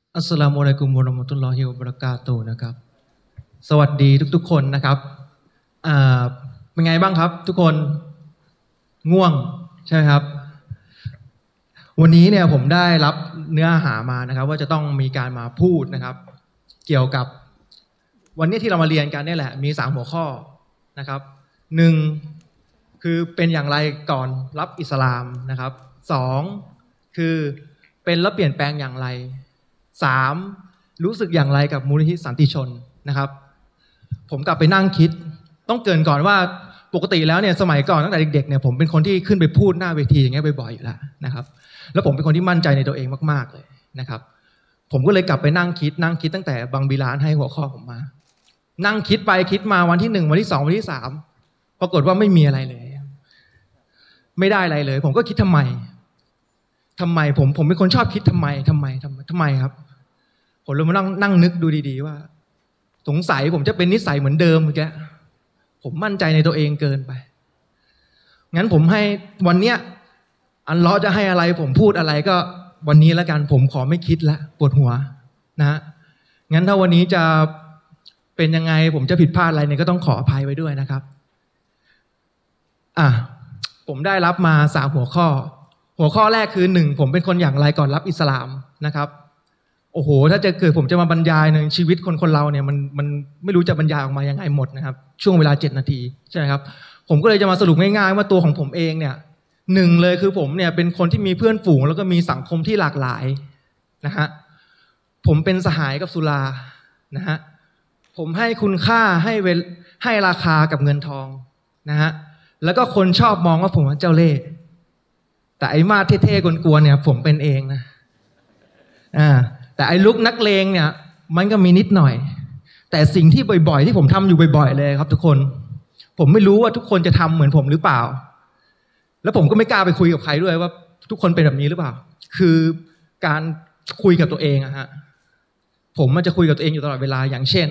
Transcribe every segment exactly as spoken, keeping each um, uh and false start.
อัสสลามุอะลัยกุมวะเราะมะตุลลอฮิวะบะเราะกาตุฮ์นะครับสวัสดีทุกๆคนนะครับอ่าเป็นไงบ้างครับทุกคนง่วงใช่ไหมครับวันนี้เนี่ยผมได้รับเนื้อหามานะครับว่าจะต้องมีการมาพูดนะครับเกี่ยวกับวันนี้ที่เรามาเรียนกันนี่แหละมีสามหัวข้อนะครับหนึ่งคือเป็นอย่างไรก่อนรับอิสลามนะครับสองคือเป็นแล้วเปลี่ยนแปลงอย่างไรสามรู้สึกอย่างไรกับมูลนิธิสันติชนนะครับผมกลับไปนั่งคิดต้องเกริ่นก่อนว่าปกติแล้วเนี่ยสมัยก่อนตั้งแต่เด็กๆเนี่ยผมเป็นคนที่ขึ้นไปพูดหน้าเวทีอย่างเงี้ยบ่อยๆอยู่แล้วนะครับแล้วผมเป็นคนที่มั่นใจในตัวเองมากๆเลยนะครับผมก็เลยกลับไปนั่งคิดนั่งคิดตั้งแต่บางบิลานให้หัวข้อผมมานั่งคิดไปคิดมาวันที่หนึ่งวันที่สองวันที่สามปรากฏว่าไม่มีอะไรเลยไม่ได้อะไรเลยผมก็คิดทำไมทำไมผมผมเป็นคนชอบคิดทำไมทำไมทำไมทำไมครับผมเลยมานั่งนั่งนึกดูดีๆว่าสงสัยผมจะเป็นนิสัยเหมือนเดิมเมื่อกี้ผมมั่นใจในตัวเองเกินไปงั้นผมให้วันเนี้ยอัลเลาะห์จะให้อะไรผมพูดอะไรก็วันนี้แล้วกันผมขอไม่คิดละปวดหัวนะฮะงั้นถ้าวันนี้จะเป็นยังไงผมจะผิดพลาดอะไรเนี่ยก็ต้องขออภัยไว้ด้วยนะครับอ่ะผมได้รับมาสามหัวข้อหัวข้อแรกคือหนึ่งผมเป็นคนอย่างไรก่อนรับอิสลามนะครับโอ้โหถ้าจะเกิดผมจะมาบรรยายในชีวิตคนคนเราเนี่ยมันมันไม่รู้จะบรรยายออกมายังไงหมดนะครับช่วงเวลาเจ็ดนาทีใช่ไหมครับผมก็เลยจะมาสรุปง่ายๆว่าตัวของผมเองเนี่ยหนึ่งเลยคือผมเนี่ยเป็นคนที่มีเพื่อนฝูงแล้วก็มีสังคมที่หลากหลายนะฮะผมเป็นสหายกับสุรานะฮะผมให้คุณค่าให้เวลให้ราคากับเงินทองนะฮะแล้วก็คนชอบมองว่าผมเจ้าเล่ห์แต่ไอ้มาเท่ๆกวนๆเนี่ยผมเป็นเองนะอ่าแต่ไอ้ลุกนักเลงเนี่ยมันก็มีนิดหน่อยแต่สิ่งที่บ่อยๆที่ผมทำอยู่บ่อยๆเลยครับทุกคนผมไม่รู้ว่าทุกคนจะทำเหมือนผมหรือเปล่าแล้วผมก็ไม่กล้าไปคุยกับใครด้วยว่าทุกคนเป็นแบบนี้หรือเปล่าคือการคุยกับตัวเองอะฮะผมมันจะคุยกับตัวเองอยู่ตลอดเวลาอย่างเช่น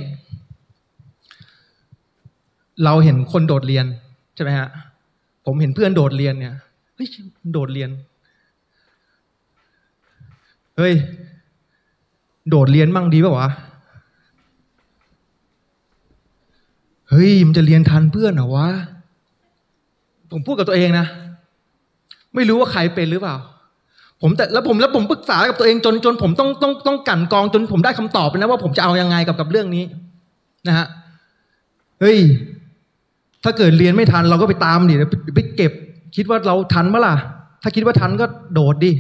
เราเห็นคนโดดเรียนใช่ไหมฮะผมเห็นเพื่อนโดดเรียนเนี่ยเฮ้ยโดดเรียนเฮ้ยโดดเรียนมั่งดีป่ะวะเฮ้ยมันจะเรียนทันเพื่อนเหรอวะผมพูดกับตัวเองนะไม่รู้ว่าใครเป็นหรือเปล่าผมแต่แล้วผมแล้วผมปรึกษากับตัวเองจนจนผมต้องต้องต้องกั่นกรองจนผมได้คำตอบไปนะว่าผมจะเอายังไงกับกับเรื่องนี้นะฮะเฮ้ยถ้าเกิดเรียนไม่ทันเราก็ไปตามดิไปเก็บคิดว่าเราทันเมื่อล่ะถ้าคิดว่าทันก็โดดดิ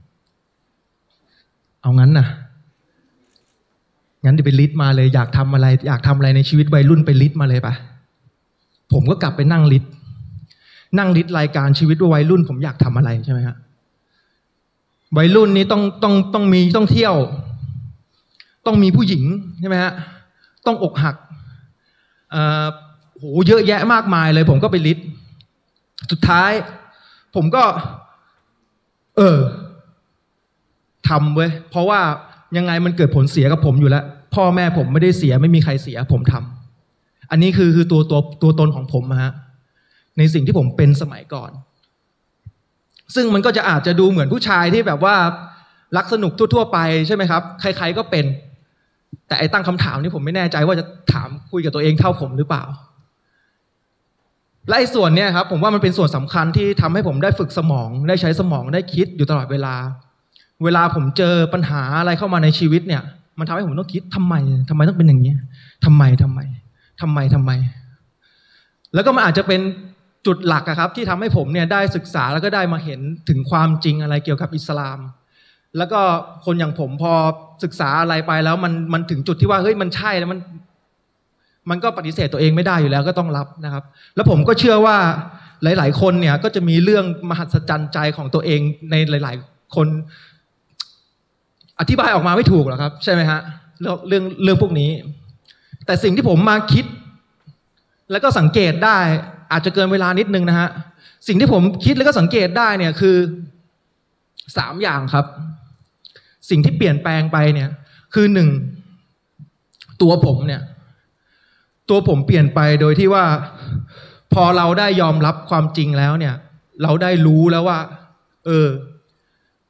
เอางั้นนะงั้นเดี๋ยวไปลิสต์มาเลยอยากทำอะไรอยากทำอะไรในชีวิตวัยรุ่นไปลิสต์มาเลยปะผมก็กลับไปนั่งลิสต์นั่งลิสต์รายการชีวิตวัยรุ่นผมอยากทำอะไรใช่ไหมฮะวัยรุ่นนี้ต้องต้องต้องมีต้องเที่ยวต้องมีผู้หญิงใช่ไหมฮะต้องอกหักเอ่อโหเยอะแยะมากมายเลยผมก็ไปลิสต์สุดท้ายผมก็เออทำเว้ยเพราะว่ายังไงมันเกิดผลเสียกับผมอยู่แล้วพ่อแม่ผมไม่ได้เสียไม่มีใครเสียผมทำอันนี้คือคือตัวตัวตัวตนของผมนะฮะในสิ่งที่ผมเป็นสมัยก่อนซึ่งมันก็จะอาจจะดูเหมือนผู้ชายที่แบบว่ารักสนุกทั่วๆไปใช่ไหมครับใครๆก็เป็นแต่ไอ้ตั้งคำถามนี้ผมไม่แน่ใจว่าจะถามคุยกับตัวเองเท่าผมหรือเปล่าและไอ้ส่วนเนี้ยครับผมว่ามันเป็นส่วนสำคัญที่ทำให้ผมได้ฝึกสมองได้ใช้สมองได้คิดอยู่ตลอดเวลาเวลาผมเจอปัญหาอะไรเข้ามาในชีวิตเนี่ยมันทำให้ผมต้องคิดทำไมทำไมต้องเป็นอย่างนี้ทำไมทำไมทำไมทำไมแล้วก็มันอาจจะเป็นจุดหลักอะครับที่ทำให้ผมเนี่ยได้ศึกษาแล้วก็ได้มาเห็นถึงความจริงอะไรเกี่ยวกับอิสลามแล้วก็คนอย่างผมพอศึกษาอะไรไปแล้วมันมันถึงจุดที่ว่าเฮ้ยมันใช่แล้วมันมันก็ปฏิเสธตัวเองไม่ได้อยู่แล้วก็ต้องรับนะครับแล้วผมก็เชื่อว่าหลายๆคนเนี่ยก็จะมีเรื่องมหัศจรรย์ใจของตัวเองในหลายๆคนอธิบายออกมาไม่ถูกหรอกครับใช่ไหมฮะเรื่องเรื่องเรื่องพวกนี้แต่สิ่งที่ผมมาคิดแล้วก็สังเกตได้อาจจะเกินเวลานิดนึงนะฮะสิ่งที่ผมคิดแล้วก็สังเกตได้เนี่ยคือสามอย่างครับสิ่งที่เปลี่ยนแปลงไปเนี่ยคือหนึ่งตัวผมเนี่ยตัวผมเปลี่ยนไปโดยที่ว่าพอเราได้ยอมรับความจริงแล้วเนี่ยเราได้รู้แล้วว่าเออ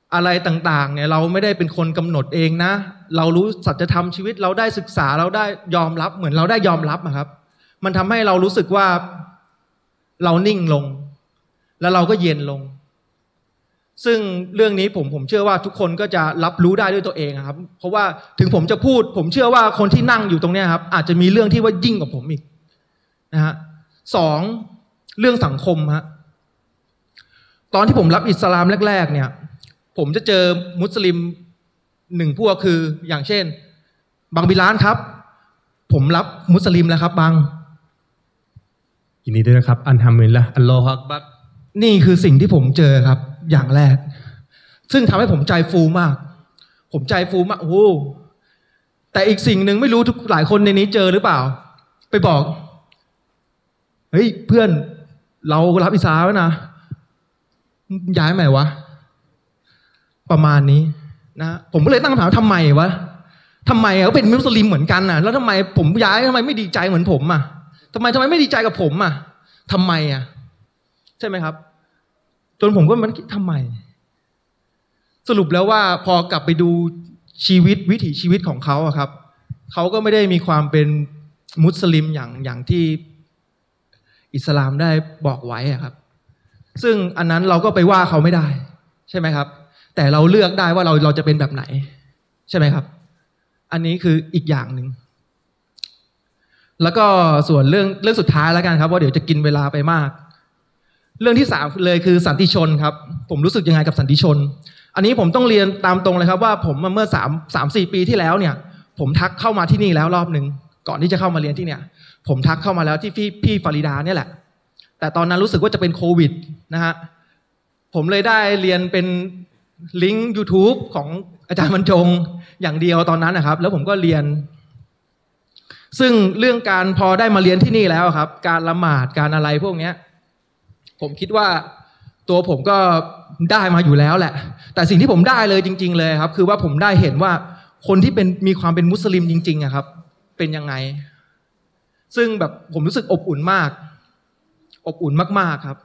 อะไรต่างๆเนี่ยเราไม่ได้เป็นคนกำหนดเองนะเรารู้สัจธรรมชีวิตเราได้ศึกษาเราได้ยอมรับเหมือนเราได้ยอมรับอะครับมันทำให้เรารู้สึกว่าเรานิ่งลงแล้วเราก็เย็นลงซึ่งเรื่องนี้ผมผมเชื่อว่าทุกคนก็จะรับรู้ได้ด้วยตัวเองครับเพราะว่าถึงผมจะพูดผมเชื่อว่าคนที่นั่งอยู่ตรงนี้ครับอาจจะมีเรื่องที่ว่ายิ่งกว่าผมอีกนะฮะสองเรื่องสังคมฮะตอนที่ผมรับอิสลามแรกๆเนี่ยผมจะเจอมุสลิมหนึ่งพวกคืออย่างเช่นบางบิลานครับผมรับมุสลิมแล้วครับบางยินดีด้วยนะครับอัลฮัมดุลิลละห์อัลลอฮฺอักบัรนี่คือสิ่งที่ผมเจอครับอย่างแรกซึ่งทำให้ผมใจฟูมากผมใจฟูมากโอ้แต่อีกสิ่งหนึ่งไม่รู้ทุกหลายคนในนี้เจอหรือเปล่าไปบอกเฮ้ยเพื่อนเรารับอิสลามแล้วนะย้ายใหม่วะประมาณนี้นะผมก็เลยตั้งคำถามทำไมวะทำไมเขาเป็นมุสลิมเหมือนกันน่ะแล้วทำไมผมย้ายทำไมไม่ดีใจเหมือนผมอ่ะทำไมทำไมไม่ดีใจกับผมอ่ะทำไมอ่ะใช่ไหมครับจนผมก็มันทำไมสรุปแล้วว่าพอกลับไปดูชีวิตวิถีชีวิตของเขาอะครับเขาก็ไม่ได้มีความเป็นมุสลิมอย่างอย่างที่อิสลามได้บอกไว้อะครับซึ่งอันนั้นเราก็ไปว่าเขาไม่ได้ใช่ไหมครับแต่เราเลือกได้ว่าเราเราจะเป็นแบบไหนใช่ไหมครับอันนี้คืออีกอย่างหนึ่งแล้วก็ส่วนเรื่องเรื่องสุดท้ายแล้วกันครับว่าเดี๋ยวจะกินเวลาไปมากเรื่องที่สามเลยคือสันติชนครับผมรู้สึกยังไงกับสันติชนอันนี้ผมต้องเรียนตามตรงเลยครับว่าผมเมื่อสามสามสี่ปีที่แล้วเนี่ยผมทักเข้ามาที่นี่แล้วรอบหนึ่งก่อนที่จะเข้ามาเรียนที่เนี่ยผมทักเข้ามาแล้วที่พี่พี่ฟาริดาเนี่ยแหละแต่ตอนนั้นรู้สึกว่าจะเป็นโควิดนะฮะผมเลยได้เรียนเป็นลิงก์ YouTube ของอาจารย์บรรจงอย่างเดียวตอนนั้นนะครับแล้วผมก็เรียนซึ่งเรื่องการพอได้มาเรียนที่นี่แล้วครับการละหมาดการอะไรพวกเนี้ยผมคิดว่าตัวผมก็ได้มาอยู่แล้วแหละแต่สิ่งที่ผมได้เลยจริงๆเลยครับคือว่าผมได้เห็นว่าคนที่เป็นมีความเป็นมุสลิมจริงๆอะครับเป็นยังไงซึ่งแบบผมรู้สึกอบอุ่นมากอบอุ่นมากๆครับ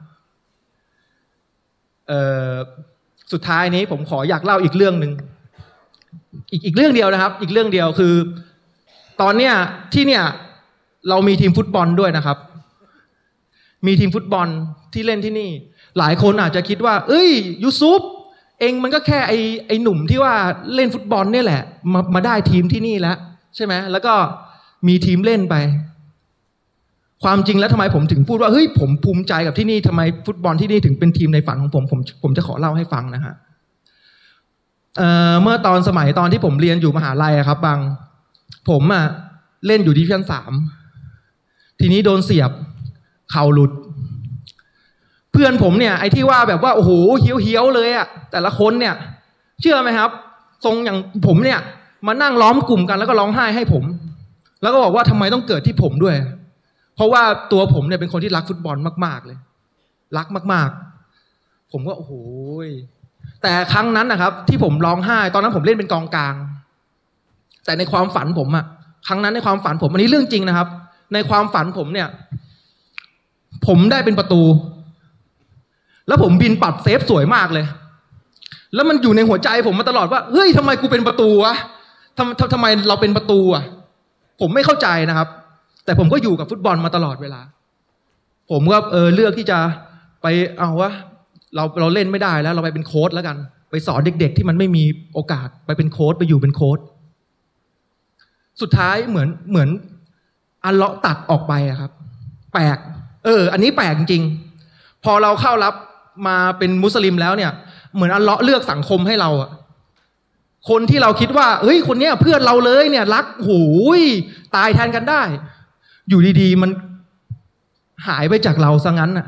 เอ่อสุดท้ายนี้ผมขออยากเล่าอีกเรื่องหนึ่งอีกอีกเรื่องเดียวนะครับอีกเรื่องเดียวคือตอนเนี้ยที่เนี่ยเรามีทีมฟุตบอลด้วยนะครับมีทีมฟุตบอลที่เล่นที่นี่หลายคนอาจจะคิดว่าเอ้ยยูซุปเองมันก็แค่ไอไอหนุ่มที่ว่าเล่นฟุตบอลเนี่ยแหละมามาได้ทีมที่นี่แล้วใช่ไหมแล้วก็มีทีมเล่นไปความจริงแล้วทำไมผมถึงพูดว่าเฮ้ยผมภูมิใจกับที่นี่ทำไมฟุตบอลที่นี่ถึงเป็นทีมในฝันของผมผมผมจะขอเล่าให้ฟังนะฮะเอ่อเมื่อตอนสมัยตอนที่ผมเรียนอยู่มหาลัยครับบางผมอ่ะเล่นอยู่ดิวิชั่นสามทีนี้โดนเสียบเข่าหลุดเพื่อนผมเนี่ยไอ้ที่ว่าแบบว่าโอ้โหเหี้ยวๆเลยอ่ะแต่ละคนเนี่ยเชื่อไหมครับทรงอย่างผมเนี่ยมานั่งล้อมกลุ่มกันแล้วก็ร้องไห้ให้ผมแล้วก็บอกว่าทำไมต้องเกิดที่ผมด้วยเพราะว่าตัวผมเนี่ยเป็นคนที่รักฟุตบอลมากๆเลยรักมากๆผมก็โอ้โหแต่ครั้งนั้นนะครับที่ผมร้องไห้ตอนนั้นผมเล่นเป็นกองกลางแต่ในความฝันผมอะครั้งนั้นในความฝันผมอันนี้เรื่องจริงนะครับในความฝันผมเนี่ยผมได้เป็นประตูแล้วผมบินปัดเซฟสวยมากเลยแล้วมันอยู่ในหัวใจผมมาตลอดว่าเฮ้ยทำไมกูเป็นประตูวะทำทำทำไมเราเป็นประตูอะผมไม่เข้าใจนะครับแต่ผมก็อยู่กับฟุตบอลมาตลอดเวลาผมก็เออเลือกที่จะไปเอาวะเราเราเล่นไม่ได้แล้วเราไปเป็นโค้ชแล้วกันไปสอนเด็กๆที่มันไม่มีโอกาสไปเป็นโค้ชไปอยู่เป็นโค้ชสุดท้ายเหมือนเหมือนอัลเลาะห์ตัดออกไปอะครับแปลกเอออันนี้แปลกจริงพอเราเข้ารับมาเป็นมุสลิมแล้วเนี่ยเหมือนอัลเลาะห์เลือกสังคมให้เราอะคนที่เราคิดว่าเฮ้ยคนเนี้ยเพื่อนเราเลยเนี่ยรักโหยตายแทนกันได้อยู่ดีๆมันหายไปจากเราซะงั้นน่ะ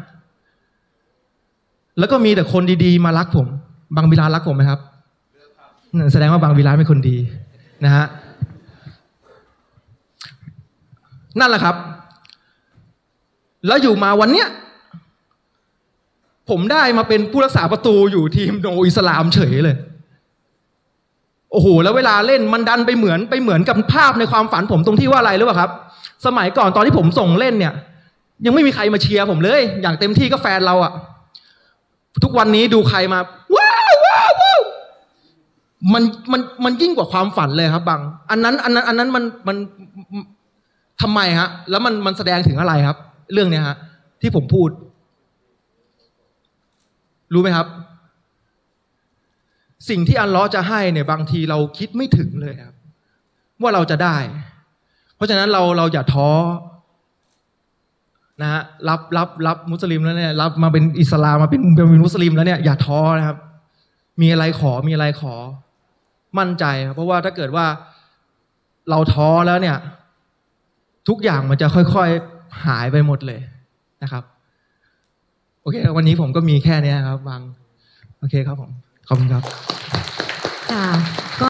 แล้วก็มีแต่คนดีๆมารักผมบางวิลารักผมไหมครับแสดงว่าบางวิลาเป็นคนดีนะฮะนั่นแหละครับแล้วอยู่มาวันเนี้ยผมได้มาเป็นผู้รักษาประตูอยู่ทีมโนอิสลามเฉยเลยโอ้โหแล้วเวลาเล่นมันดันไปเหมือนไปเหมือนกับภาพในความฝันผมตรงที่ว่าอะไรรู้ป่ะครับสมัยก่อนตอนที่ผมส่งเล่นเนี่ยยังไม่มีใครมาเชียร์ผมเลยอย่างเต็มที่ก็แฟนเราอะทุกวันนี้ดูใครมาว้าวว้าวว้าวมันมันมันยิ่งกว่าความฝันเลยครับบางอันนั้นอันนั้นอันนั้นมันมันทำไมฮะแล้วมันมันแสดงถึงอะไรครับ เรื่องเนี้ยฮะที่ผมพูด รู้ไหมครับ สิ่งที่อัลเลาะห์จะให้เนี่ยบางทีเราคิดไม่ถึงเลยครับ ว่าเราจะได้ เพราะฉะนั้นเราเราอย่าท้อนะฮะรับรับรับมุสลิมแล้วเนี่ยรับมาเป็นอิสลามมาเป็นเป็นมุสลิมแล้วเนี่ยอย่าท้อนะครับ มีอะไรขอมีอะไรขอ มั่นใจครับเพราะว่าถ้าเกิดว่าเราท้อแล้วเนี่ย ทุกอย่างมันจะค่อยๆหายไปหมดเลยนะครับ โอเควันนี้ผมก็มีแค่นี้ครับบางโอเคครับผมขอบคุณครับค่ะ